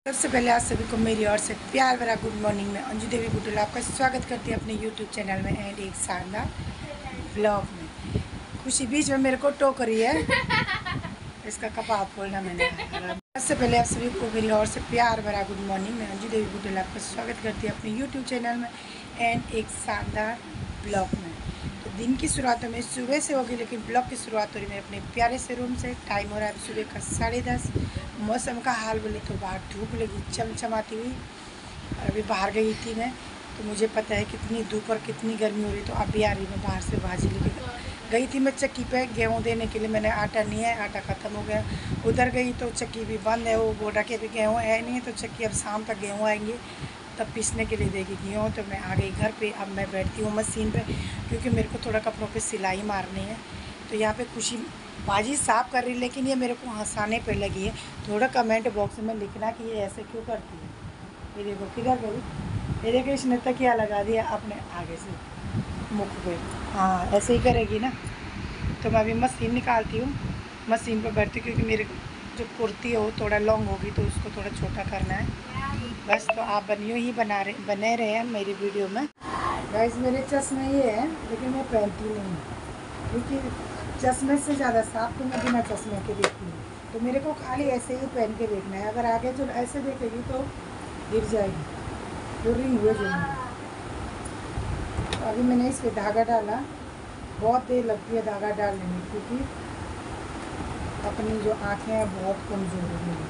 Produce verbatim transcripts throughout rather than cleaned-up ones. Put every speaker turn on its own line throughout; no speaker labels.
सबसे पहले आप सभी को मेरी ओर से प्यार भरा गुड मॉर्निंग में अंजू देवी बुटुल आपका स्वागत करती है अपने यूट्यूब चैनल में एंड एक शानदार ब्लॉग में। खुशी बीच में मेरे को टोक रही है, इसका कपाव खोलना मैंने। सबसे पहले आप सभी को मेरी ओर से प्यार भरा गुड मॉर्निंग में अंजू देवी बुटुल आपका स्वागत करती है अपने यूट्यूब चैनल में एंड एक शानदार ब्लॉग में। तो दिन की शुरुआत में सुबह से होगी, लेकिन ब्लॉग की शुरुआत हो रही है अपने प्यारे से रूम से। टाइम हो रहा है सुबह का साढ़े दस। मौसम का हाल बोले तो बाहर धूप लगी चमचमाती हुई, और अभी बाहर गई थी मैं, तो मुझे पता है कितनी धूप और कितनी गर्मी हो रही। तो अभी आ रही मैं बाहर से भाजी लेके गई थी मैं चक्की पे गेहूँ देने के लिए। मैंने आटा नहीं है, आटा ख़त्म हो गया। उधर गई तो चक्की भी बंद है, वो बोला कि अभी गेहूँ है नहीं है, तो चक्की अब शाम तक गेहूँ आएंगे तब पीसने के लिए देगी गेहूँ। तो मैं आ गई घर पे। अब मैं बैठती हूँ मशीन पे, क्योंकि मेरे को थोड़ा कपड़ों पे सिलाई मारनी है। तो यहाँ पे खुशी बाजी साफ़ कर रही, लेकिन ये मेरे को हंसाने पे लगी है। थोड़ा कमेंट बॉक्स में लिखना कि ये ऐसे क्यों करती है। ये देखो किधर गई, ये देखो इसने तकिया लगा दिया अपने आगे से मुख पे। हाँ ऐसे ही करेगी ना। तो मैं अभी मशीन निकालती हूँ, मशीन पर बैठती हूँ, क्योंकि मेरे जो कुर्ती है वो थोड़ा लॉन्ग होगी, तो उसको थोड़ा छोटा करना है बस। तो आप बनियो ही बना रहे बने रहे हैं मेरी वीडियो में। गाइस मेरे चश्मे ये है, लेकिन मैं पहनती नहीं, क्योंकि चश्मे से ज़्यादा साफ तो मैं बिना चश्मे के देखती हूँ। तो मेरे को खाली ऐसे ही पहन के देखना है। अगर आगे जो ऐसे देखेगी तो गिर जाएगी, जो रिंग हुए जो। तो अभी मैंने इस पर धागा डाला, बहुत देर लगती है धागा डालने में, क्योंकि अपनी जो आँखें हैं बहुत कमज़ोर हो गई।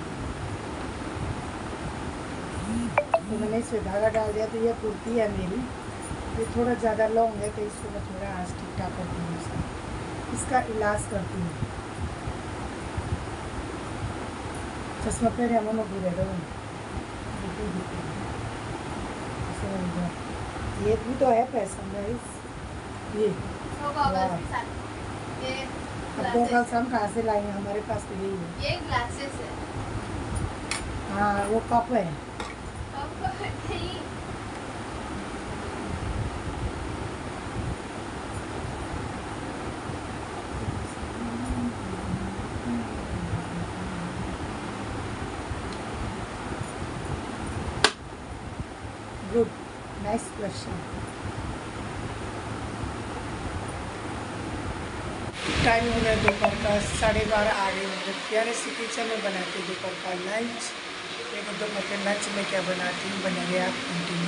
तो मैंने इस पर धागा डाल दिया। तो ये कुर्ती है मेरी, ये थोड़ा ज़्यादा लॉन्ग है, तो इसको मैं थोड़ा आज ठीक ठाक करती हूँ, इसका इलाज करती हूँ। चश्मा पहने हम लोग बुरे रहो। ये भी तो है पैसा गाइस, ये अब दो गल्स हम कहाँ से लाएंगे, हमारे पास तो यही है।
ये ग्लासेस है।
हाँ वो कप है। Good, nice question. टाइम हो गया दोपहर का साढ़े बारह। आ गए मेरे प्यारे से किचन में बनाती हूँ दोपहर का लंच। देखो दोपहर के लंच में क्या बनाती हूँ, बनेंगे आप कंटिन्यू।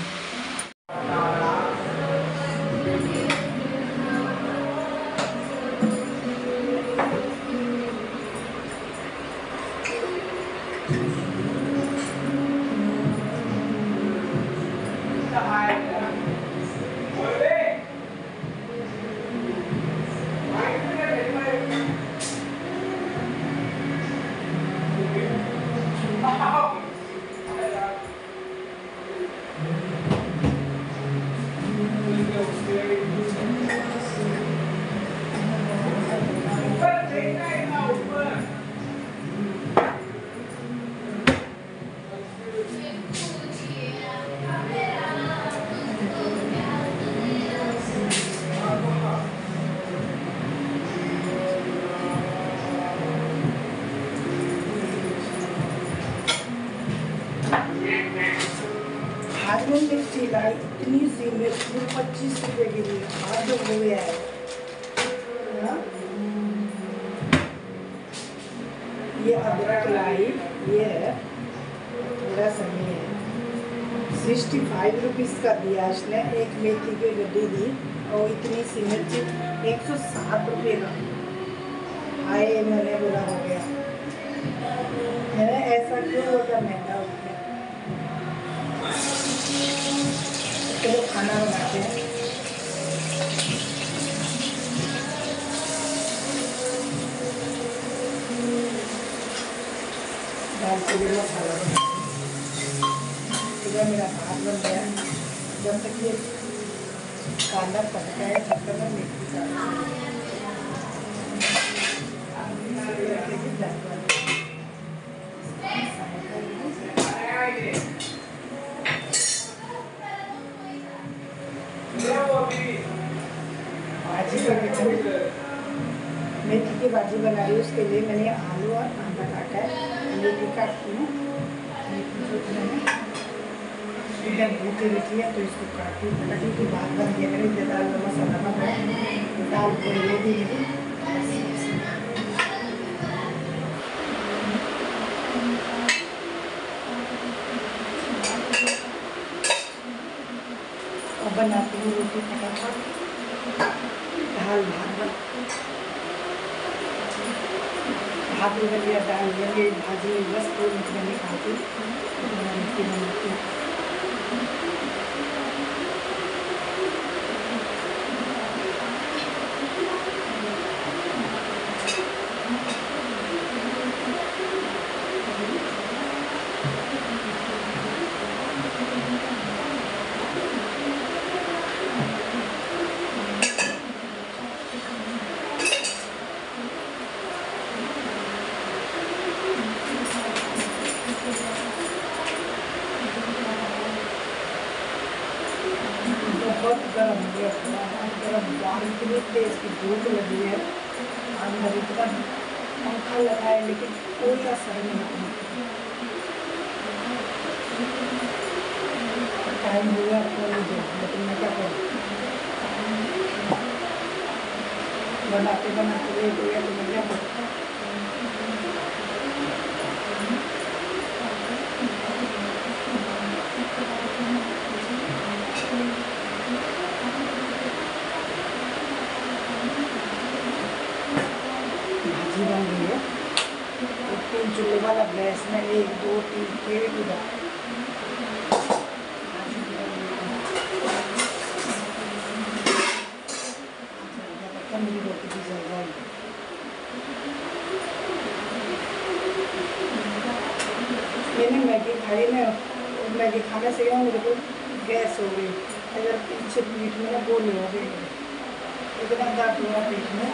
आज में मिर्ची लाई, इतनी सी मिर्ची पच्चीस रुपए की दी, आज जो हो गया है ना। ये अदरक लाई, ये है थोड़ा सा, ये है सिक्सटी फाइव रुपीज़ का दिया इसने। एक मेथी की गड्डी दी, और इतनी सी मिर्ची एक सौ सात रुपये का। आए मैंने बोला हो गया, मैंने ऐसा क्यों होता महंगा हो गया। चलो खाना बनाते हैं। दाल के लिए मसाला बनाते हैं। इधर मेरा भात बन गया। जब तक ये कांदा पकता है तब तक मैं मेथी डालती हूँ। भाजी मेथी की भाजी बना रही हूँ, उसके लिए मैंने आलू और कांदा काटा है। मेथी काटती हूँ, मेथी जो इधर भूखे बैठी है तो इसको काटी काटी की बात बन गया मेरे इधर दाल में मसाला बन रहा है, दाल पूरी रेडी है। और बनाती हूँ रोटी फटाफट, दाल भात भात उगल लिया, दाल ये भाजी बस दो मिनट में नहीं खाती बनाती हूँ। बहुत गर्म हो गया, गर्म बाहर इतनी तेज की धूप लगी है, अंदर इतना पंखा लगा है लेकिन कोई असर नहीं। टाइम हुआ थोड़ी देर, लेकिन मैं क्या करूँ, बनाते बनाते लेट हो गया तो मैं क्या करूँ। बन गई है, एक तीन चूल्हे वाला गैस में एक दो तीन पेड़ उधर मेरी रोटी भी जल जाएगी। मैंने मैगी खाई ना, मैगी खाने से ना मेरे को गैस हो गई, अगर पीछे पीठ में ना गोली हो गई, इतना दर्द हुआ पीठ में।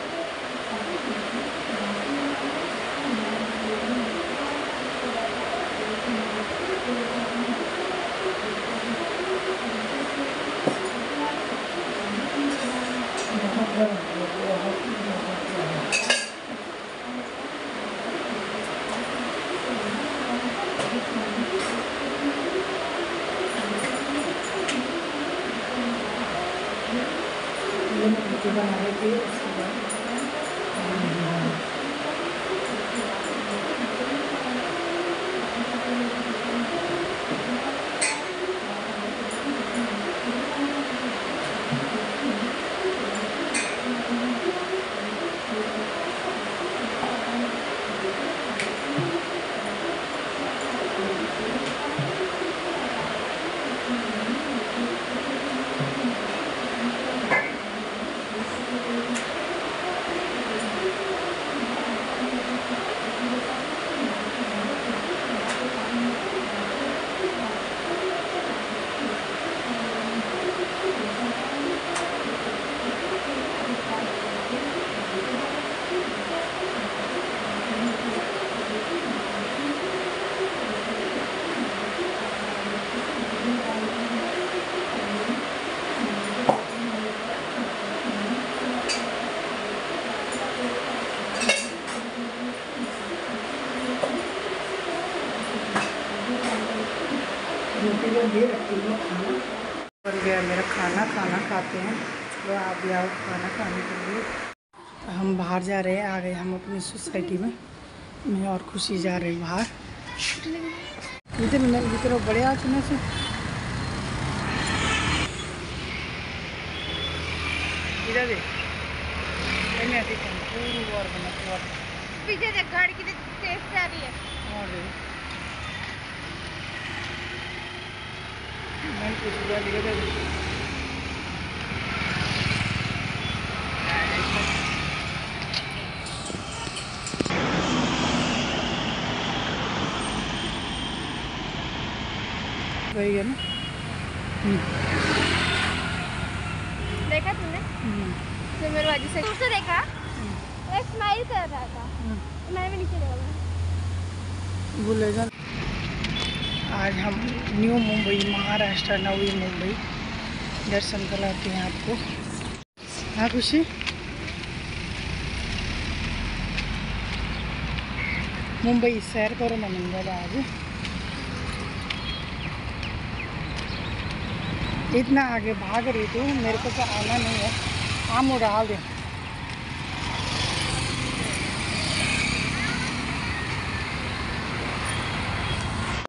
रोटी बना रही थी उसके बाद रोटी को दे रखती हूँ खाना। बन गया मेरा खाना, खाना खाते हैं। चलो आप भी आओ खाना खाने के लिए। हम बाहर जा रहे हैं, आ गए हम अपनी सोसाइटी में। मैं और खुशी जा रहे हैं बाहर। इधर इधर बड़े आ चुने से इधर देख पीछे देख, गाड़ी की तेज जा रही है। और मैं कुछ बुरा लिखा था वही है ना।
देखा तुमने? तो मेरे वजह से दूर से देखा, एक स्माइल कर रहा था, मैं भी नीचे देखा।
भूलेगा। आज हम न्यू मुंबई, महाराष्ट्र, नवी मुंबई दर्शन कराते हैं आपको। हाँ खुशी, मुंबई सैर करो ना, मुंबई आज इतना आगे भाग रही तू, मेरे को तो आना नहीं है। आम डाल दे।